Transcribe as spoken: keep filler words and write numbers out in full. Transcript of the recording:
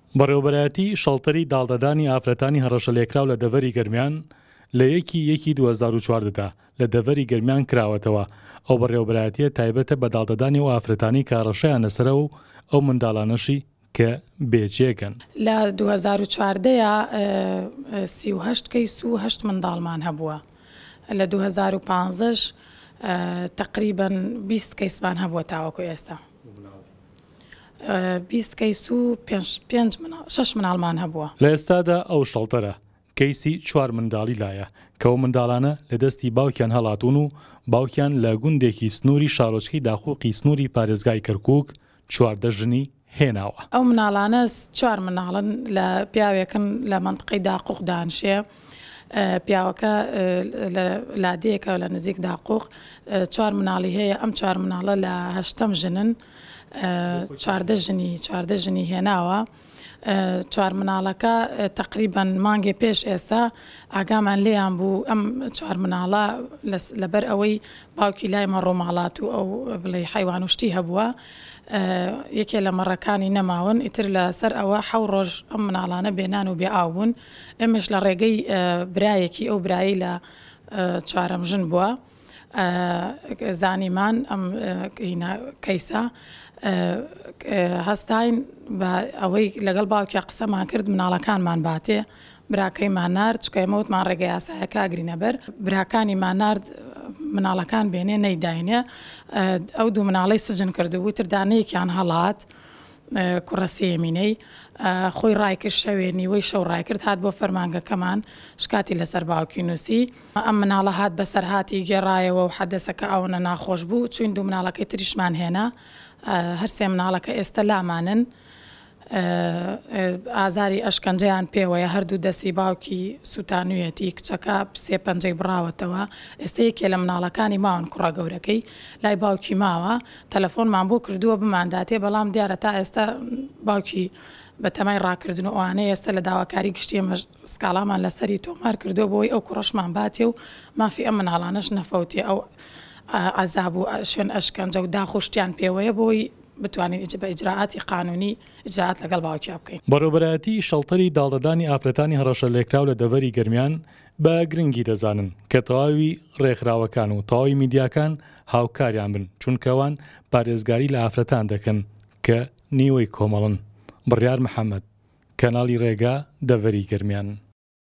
بەڕێوەبەرایەتی شەڵتەری داڵدەدانی ئافرەتانی هەڕەشە لێکراو لە دەڤەری گەرمیان لە یەکی یەکی دوو هەزار و چواردەدا لە دەڤەری گەرمیان کراوەتەوە. ئەو بەڕێوەبەرایەتیە تایبەتە بە داڵدەدانی و ئافرەتانی کە هەڕەشەیان لەسەرە و ئەو منداڵانەشی کە بێجێگەن. لە دوو هەزار و چواردەیە سی و هەشت کەیس و هەشت منداڵمان هەبووە. لە دوو هەزار و پانزەش تقریبەن بیست کەیسمان هەبووە تاوەکو ئێستا. بیست کەیس و پێنج شەش مناڵمان هەبووە. لە ئێستادا ئەو شەڵتەرە کەیسی چوار منداڵی لایە کە ئەو منداڵانە لە دەستی باوکیان هەڵاتون و باوکیان لە گوندێکی سنووری شارۆچکەی داخۆقی سنووری پارێزگای کەرکووک چواردە ژنی هێناوە. ئەو مناڵانە چوار مناڵن لە پیاوێکن لە منطقەی داقوق دانشێ. پیاوەکە لادەیەکە لە نزیک داقوق چوار مناڵی هەیە. ئەم چوار مناڵە لە هەشتەم ژنن چواردە ژنی چواردە ژنی هێناوە. چوار مناڵەکە تقریبەن مانگێ پێش ئێستا ئاگامان لێیان بوو ئەم چوار مناڵە لەبەر ئەوەی باوکی لای مەڕۆماڵات و ئەو بڵێ حیوان وشتی هەبووە یەکێ لە مەڕەکانی نەماون ئیتر لەسەر ئەوە حەو ڕۆژ ئەم مناڵانە بێنان و بێ ئاو بوون. ئێمەش لە ڕێگەی برایەکی ئەو برایی لە چوارەم ژن بووە زانیمان ئەم کەیسە هەستاین بە ئەوەی لەگەڵ باوکیا قسەمان کرد مناڵەکانمان باتێ براکەیمان نارد چکە ئێمە وتمان ڕێگەی یاسایەکە ئاگرینە بەر براکانیمان نارد مناڵەکان بێنێ نەیداینێ. ئەو دوو مناڵەی سجن کردبوو تر دانەیەکیان هەڵات کوڕە سێمینەی خۆی ڕایکرد شەوێ نیوەی شەو ڕایکرد هات بۆ فەرمانگەکەمان شکاتی لەسەر باوکی نووسی. ئەم مناڵە هات بەسەر هاتی گێڕایەوە و حەدەسەکە ئەوەنە ناخۆش بوو چوین دوو مناڵەکەی تریشمان هێنا. هەر سێ مناڵەکە ئێستا لامانن ئازاری ئەشکەنجەیان پێوەیە هەردوو دەستی باوکی سوتانوێتی کچەکە سێ پەنجەی بڕاوەتەوە. ئێستا یەکێ لە مناڵەکانی ماون کوڕە گەورەکەی لای باوکی ماوە تەلەفۆنمان بۆ کردووە بمانداتێ بەڵام دیارە تا ئێستا باوکی بە تەمای ڕاکردن و ئەوانەیە ئێستا لە داواکاری گشتی ئێمە سکاڵامان لەسەری تۆمار کردو بۆی ئەو کوڕەشمان باتێ و مافی ئەم مناڵانەش نەفەوتێ ئەو عەزاب و شوێن ئەشکەنجە و داخوشتیان پێوەیە بۆی بتوانین بە ئیجراعاتی قانونی ئیجراعات لەگەڵ باوکیا بکەین. بەڕێوەبەرایەتی شەڵتەری داڵدەدانی ئافرەتانی هەڕەشە لێکراو لە دەڤەری گەرمیان بە گرنگی دەزانن کە تەواوی ڕێکخراوەکان و تەواوی میدیاکان هاوکاریان بن چونکەوان پارێزگاری لە ئافرەتان دەکەن کە نیوەی کۆمەڵن. بڕیار محەممەد کەناڵی ڕێگا دەڤەری گەرمیان.